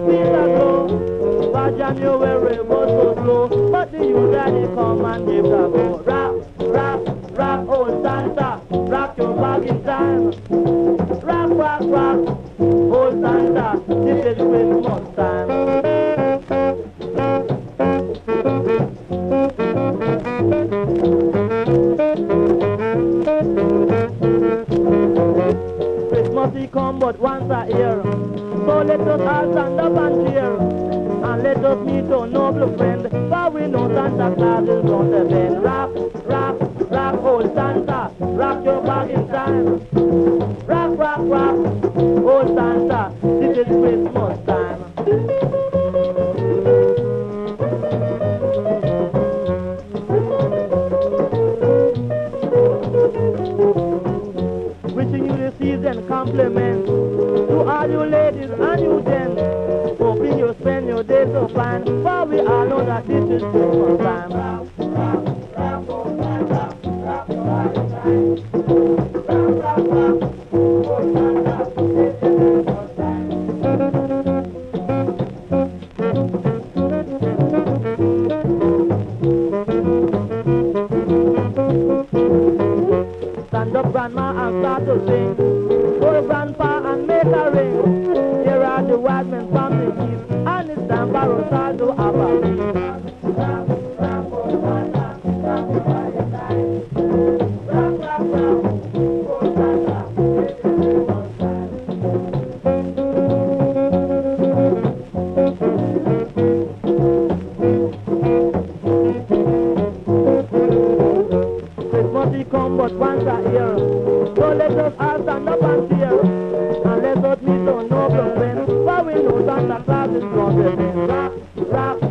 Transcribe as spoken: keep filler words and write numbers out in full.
feet ago. By January was so slow, but the youth daddy come and give the go. Rock, rock, rock, old Santa, rock your bag in time. Rock, rock, rock, old Santa, this is Christmas time. Christmas he come but once a year, so let us all stand up and cheer, and let us meet our noble friend, for we know Santa Claus is on the bend. Rock, rock, rock, old Santa, rock your bag in time. Rock, rock, rock, old Santa, this is Christmas time. Wishing you the season compliments to all you ladies and you gents. Hoping you spend your days so fine, for we all know that this is Christmas time. Rock, rock, rock, old Santa, rock your body time. Rock, rock, rock, old Santa, this is Christmas time. Stand up, grandma, and start to sing. Go to grandpa and make a ring. Here are the wise men from the east, and it's time for Rosaldo Abba. Rock, rock, old Santa, rock your body time. Rock, rock, rock, old Santa, this is Christmas time. Christmas he come but once a year, so let us all stand up and cheer, and let us meet our noble friends, for we know Santa Claus is on the bend. Rock, rock,